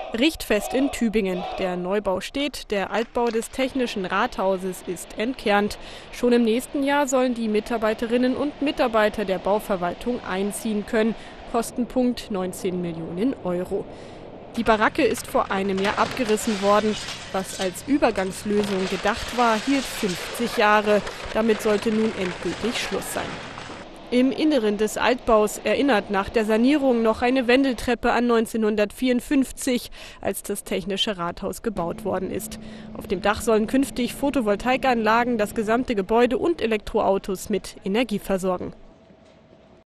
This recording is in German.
Richtfest in Tübingen. Der Neubau steht, der Altbau des Technischen Rathauses ist entkernt. Schon im nächsten Jahr sollen die Mitarbeiterinnen und Mitarbeiter der Bauverwaltung einziehen können. Kostenpunkt 19 Millionen Euro. Die Baracke ist vor einem Jahr abgerissen worden. Was als Übergangslösung gedacht war, hielt 50 Jahre. Damit sollte nun endgültig Schluss sein. Im Inneren des Altbaus erinnert nach der Sanierung noch eine Wendeltreppe an 1954, als das Technische Rathaus gebaut worden ist. Auf dem Dach sollen künftig Photovoltaikanlagen das gesamte Gebäude und Elektroautos mit Energie versorgen.